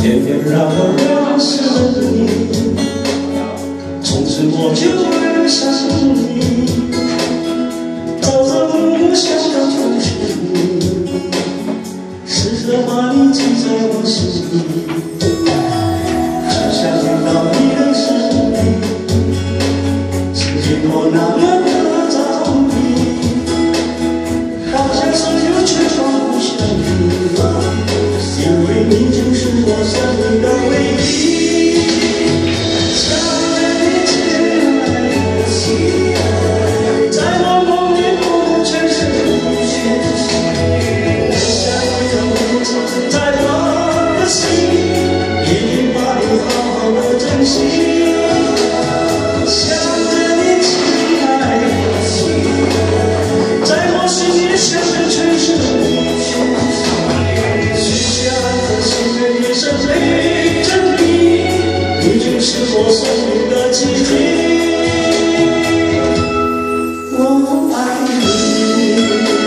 偏偏让我认识了你，从此我就爱上你，朝朝暮暮想到就是你，时刻把你记在我心里，只想听到你的声音，曾经我那么的着迷，好像所有却放不下你，因为你就是我生命的唯一。想着你亲爱的，在我梦里梦的全是你，我想你的名字在我的心，一定把你好好的珍惜。想着你亲爱的，在我心里想的全是你，许下的心愿一生陪着你，你就是我生命的奇迹。我爱你。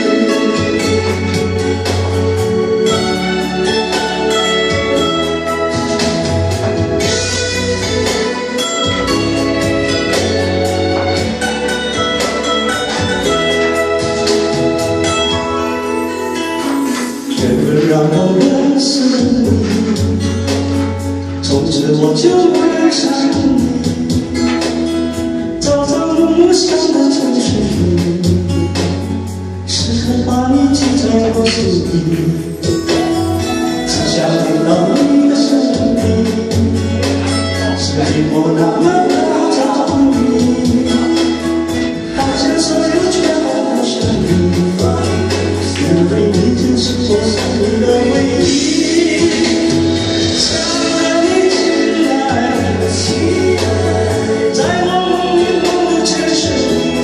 缘分让我认识了你，从此我就爱上你，朝朝暮暮想的全是你，时刻把你记在我心里，只想听到你的声音，曾经我那么的着迷，好像所有却放不下你，因为你就是我生命的唯一。想着你亲爱的，在我梦里梦的全是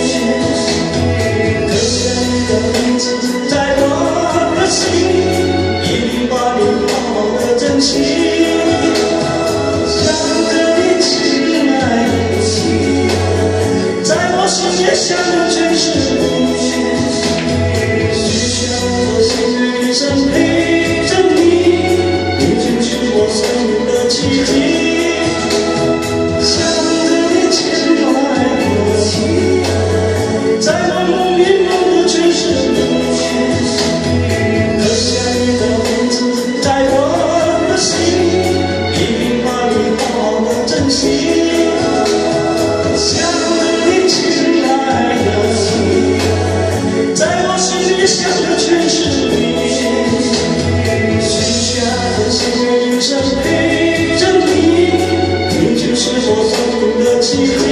你，刻下你的名字在我的心，一定把你好好的珍惜。想着你亲爱的，在我心里想的全是你，一生陪着你，你就是我生命的奇迹。想着你亲爱的，在我梦里梦的全是你，刻下你的名字在我的心，一定把你好好的珍惜。想着你亲爱的，在我心里想的全是你，一生陪着你，你就是我生命的奇迹。